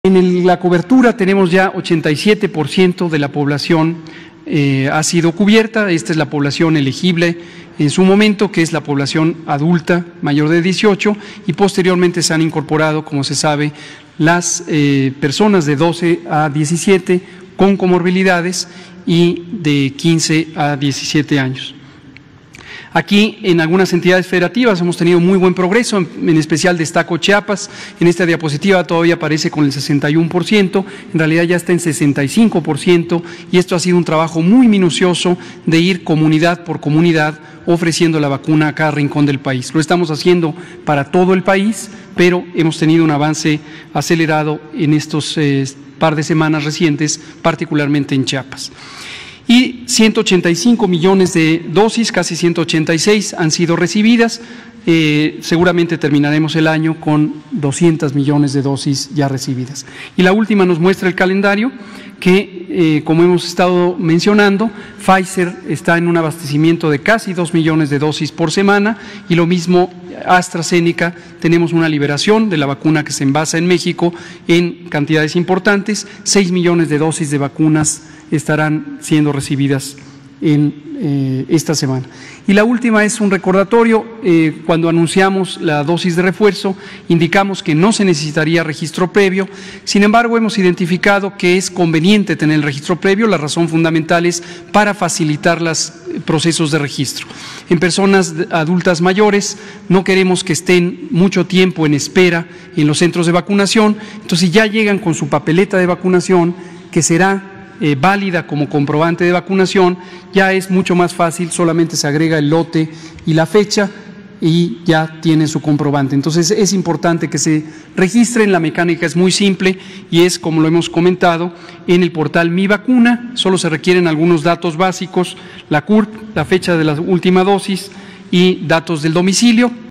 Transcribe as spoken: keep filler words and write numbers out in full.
En el, la cobertura tenemos ya ochenta y siete por ciento de la población eh, ha sido cubierta. Esta es la población elegible en su momento, que es la población adulta mayor de dieciocho, y posteriormente se han incorporado, como se sabe, las eh, personas de doce a diecisiete con comorbilidades y de quince a diecisiete años. Aquí, en algunas entidades federativas, hemos tenido muy buen progreso, en, en especial destaco Chiapas. En esta diapositiva todavía aparece con el sesenta y uno por ciento, en realidad ya está en sesenta y cinco por ciento, y esto ha sido un trabajo muy minucioso de ir comunidad por comunidad ofreciendo la vacuna a cada rincón del país. Lo estamos haciendo para todo el país, pero hemos tenido un avance acelerado en estos eh, par de semanas recientes, particularmente en Chiapas. Y ciento ochenta y cinco millones de dosis, casi ciento ochenta y seis, han sido recibidas. Eh, seguramente terminaremos el año con doscientos millones de dosis ya recibidas. Y la última nos muestra el calendario que, eh, como hemos estado mencionando, Pfizer está en un abastecimiento de casi dos millones de dosis por semana, y lo mismo AstraZeneca. Tenemos una liberación de la vacuna que se envasa en México en cantidades importantes. seis millones de dosis de vacunas estarán siendo recibidas en eh, esta semana. Y la última es un recordatorio. Eh, cuando anunciamos la dosis de refuerzo, indicamos que no se necesitaría registro previo. Sin embargo, hemos identificado que es conveniente tener el registro previo. La razón fundamental es para facilitar los procesos de registro. En personas adultas mayores no queremos que estén mucho tiempo en espera en los centros de vacunación. Entonces, si ya llegan con su papeleta de vacunación, que será Eh, válida como comprobante de vacunación, ya es mucho más fácil, solamente se agrega el lote y la fecha y ya tiene su comprobante. Entonces es importante que se registren. La mecánica es muy simple y es, como lo hemos comentado, en el portal Mi Vacuna. Solo se requieren algunos datos básicos: la C U R P, la fecha de la última dosis y datos del domicilio.